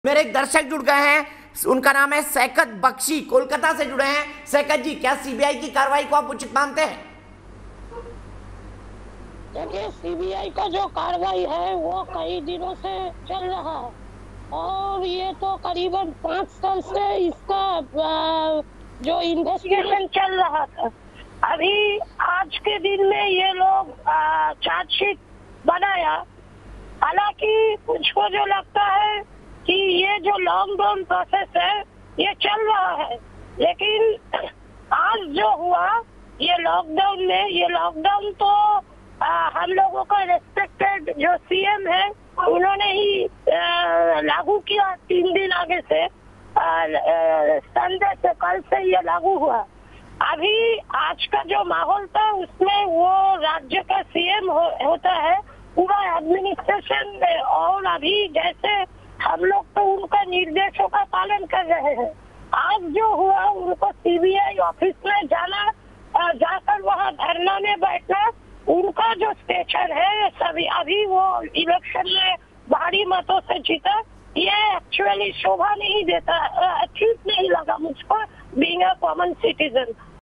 मेरे एक दर्शक जुड़ गए हैं, उनका नाम है सैकत बख्शी, कोलकाता से जुड़े हैं। सैकत जी, क्या सीबीआई की कार्रवाई को आप उचित मानते हैं? देखिए, सीबीआई का जो कार्रवाई है वो कई दिनों से चल रहा है और ये तो करीबन 5 साल से इसका जो इन्वेस्टिगेशन चल रहा था। अभी आज के दिन में ये लोग चार्जशीट बनाया। हालांकि मुझको जो लगता है कि ये जो लॉकडाउन प्रोसेस है ये चल रहा है, लेकिन आज जो हुआ ये लॉकडाउन तो हम लोगों का रेस्पेक्टेड जो सीएम है उन्होंने ही लागू किया 3 दिन आगे से। संडे से, कल से ये लागू हुआ। अभी आज का जो माहौल था उसमें वो राज्य का सीएम होता है, पूरा एडमिनिस्ट्रेशन में, और अभी जैसे हम लोग तो उनका निर्देशों का पालन कर रहे हैं। आज जो हुआ उनको सीबीआई ऑफिस में जाना, जाकर वहाँ धरना में बैठना, उनका जो स्टेचर है सभी, अभी वो इलेक्शन में भारी मतों से जीता, ये एक्चुअली शोभा नहीं देता, ठीक नहीं लगा मुझको बीइंग अ कॉमन सिटीजन।